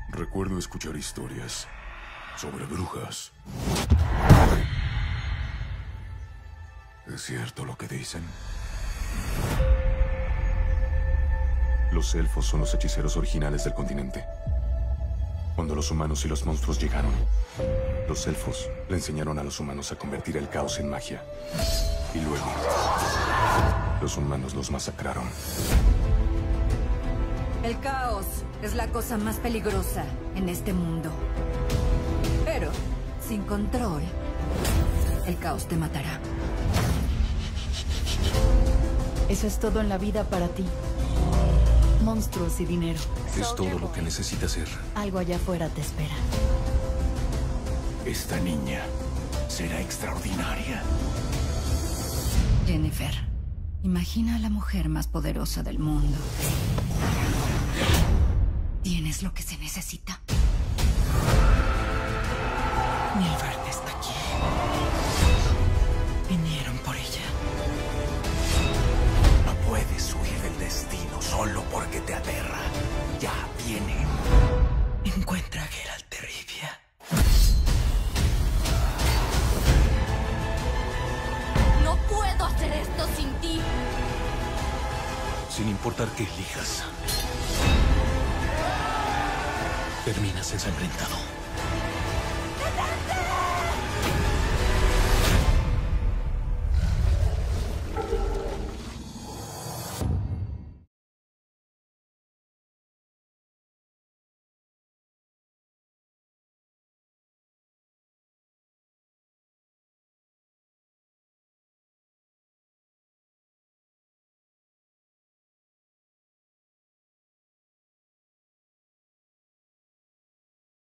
Recuerdo escuchar historias sobre brujas. ¿Es cierto lo que dicen? Los elfos son los hechiceros originales del continente. Cuando los humanos y los monstruos llegaron, los elfos le enseñaron a los humanos a convertir el caos en magia. Y luego, los humanos los masacraron. El caos es la cosa más peligrosa en este mundo. Pero, sin control, el caos te matará. Eso es todo en la vida para ti. Monstruos y dinero. Es todo lo que necesita ser. Algo allá afuera te espera. Esta niña será extraordinaria. Jennifer, imagina a la mujer más poderosa del mundo. Tienes lo que se necesita. Nilbert está aquí. Vinieron por ella. No puedes huir del destino solo porque te aterra. Ya viene. Encuentra a Geralt de Rivia. ¡No puedo hacer esto sin ti! Sin importar qué elijas, terminas ensangrentado. ¡Detente!